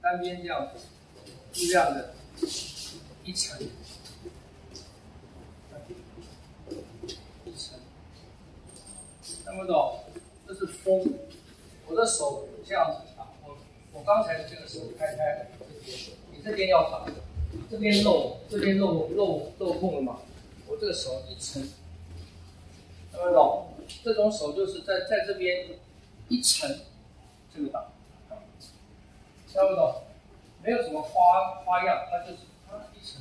单边这样子，是这样的，一层，一层，看不懂？这是风，我的手这样子打，我刚才这个手开了，你这边要打，这边漏空了嘛？我这个手一层，看不懂？这种手就是在这边一层，这个打，看不懂？没有什么花样，它就是一层。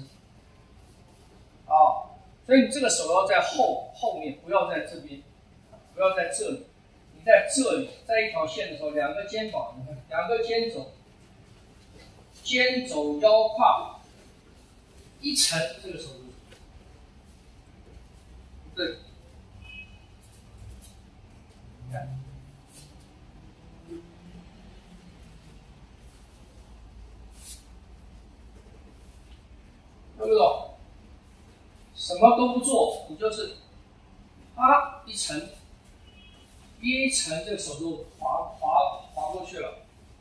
啊，所以你这个手要在后面，不要在这边，不要在这里。你在这里，在一条线的时候，两个肩膀，你看，两个肩肘，肩肘腰胯一沉，这个手就是对，你看，懂不懂？什么都不做，你就是一沉，憋一沉，这个手就滑过去了。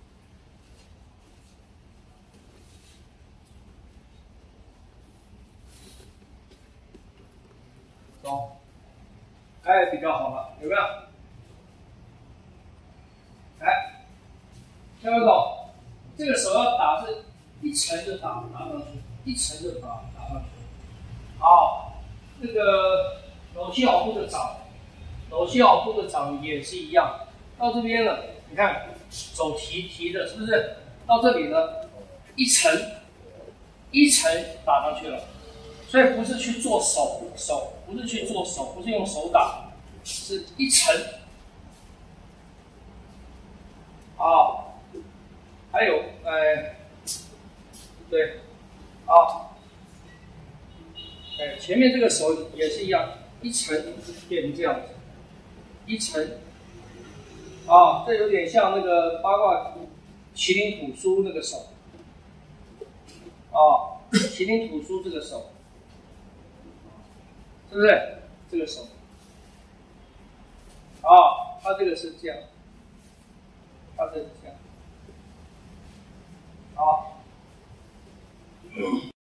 懂？哎，比较好了，有没有？哎，听不懂？这个手要打是一层就打上去，一层就打上去。好，这个摟膝好步的掌，摟膝好步的掌也是一样。到这边了，你看手提的，是不是？到这里呢，一层打上去了。所以不是去做手，不是去做手，不是用手打，是一层。啊，还有对，前面这个手也是一样，一层变成这样子，一层。这有点像那个八卦麒麟吐书那个手。麒麟吐书这个手。是不是这个手？它这个是这样，它这个是这样，